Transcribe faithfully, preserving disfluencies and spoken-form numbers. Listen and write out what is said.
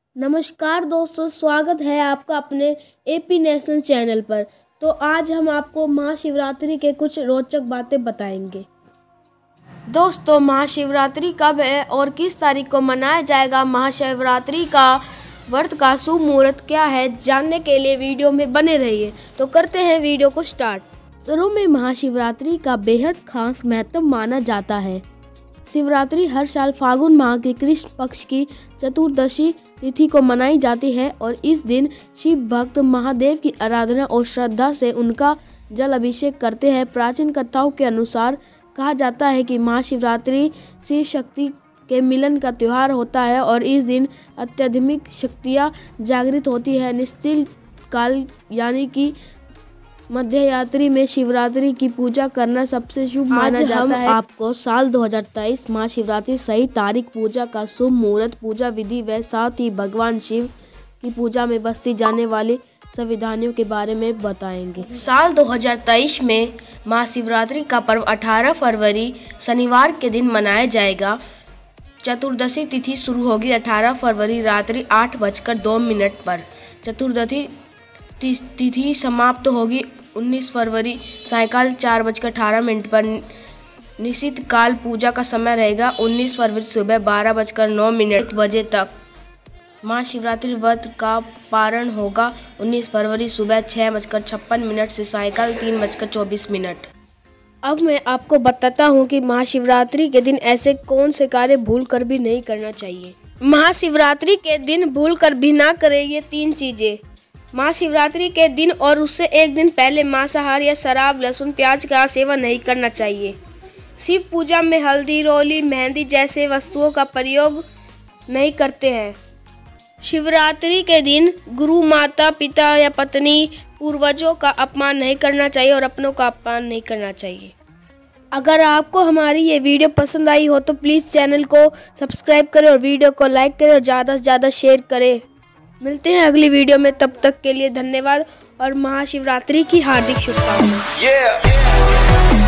नमस्कार दोस्तों, स्वागत है आपका अपने एपी नेशनल चैनल पर। तो आज हम आपको महाशिवरात्रि के कुछ रोचक बातें बताएंगे। दोस्तों, महाशिवरात्रि कब है और किस तारीख को मनाया जाएगा? महाशिवरात्रि का व्रत का शुभ मुहूर्त क्या है, जानने के लिए वीडियो में बने रहिए। तो करते हैं वीडियो को स्टार्ट। शुरू में महाशिवरात्रि का बेहद खास महत्व माना जाता है। शिवरात्रि हर साल फागुन माह के कृष्ण पक्ष की चतुर्दशी तिथि को मनाई जाती है और इस दिन शिव भक्त महादेव की आराधना और श्रद्धा से उनका जल अभिषेक करते हैं। प्राचीन कथाओं के अनुसार कहा जाता है कि महाशिवरात्रि शिव शक्ति के मिलन का त्यौहार होता है और इस दिन अत्यधिक शक्तियाँ जागृत होती है। निश्चित काल यानी कि मध्यरात्रि में शिवरात्रि की पूजा करना सबसे शुभ माना जाता है। आपको साल दो हज़ार तेईस महाशिवरात्रि सही तारीख, पूजा का शुभ मुहूर्त, पूजा विधि व साथ ही भगवान शिव की पूजा में बरती जाने वाली संविधानों के बारे में बताएंगे। साल दो हज़ार तेईस में महाशिवरात्रि का पर्व अठारह फरवरी शनिवार के दिन मनाया जाएगा। चतुर्दशी तिथि शुरू होगी अठारह फरवरी रात्रि आठ बजकर दो मिनट पर। चतुर्दशी तिथि समाप्त होगी उन्नीस फरवरी सायंकाल चार बजकर अठारह मिनट पर। निश्चित काल पूजा का समय रहेगा उन्नीस फरवरी सुबह बारह बजकर नौ मिनट बजे तक। महाशिवरात्रि व्रत का पारण होगा उन्नीस फरवरी सुबह छः बजकर छप्पन मिनट से सायंकाल तीन बजकर चौबीस मिनट। अब मैं आपको बताता हूँ कि महाशिवरात्रि के दिन ऐसे कौन से कार्य भूल कर भी नहीं करना चाहिए। महाशिवरात्रि के दिन भूल कर भी ना करें ये तीन चीज़ें। महाशिवरात्रि के दिन और उससे एक दिन पहले मांसाहार या शराब, लहसुन, प्याज का सेवन नहीं करना चाहिए। शिव पूजा में हल्दी, रोली, मेहंदी जैसे वस्तुओं का प्रयोग नहीं करते हैं। शिवरात्रि के दिन गुरु, माता पिता या पत्नी, पूर्वजों का अपमान नहीं करना चाहिए और अपनों का अपमान नहीं करना चाहिए। अगर आपको हमारी ये वीडियो पसंद आई हो तो प्लीज़ चैनल को सब्सक्राइब करें और वीडियो को लाइक करें और ज़्यादा से ज़्यादा शेयर करें। मिलते हैं अगली वीडियो में, तब तक के लिए धन्यवाद और महाशिवरात्रि की हार्दिक शुभकामनाएं। yeah.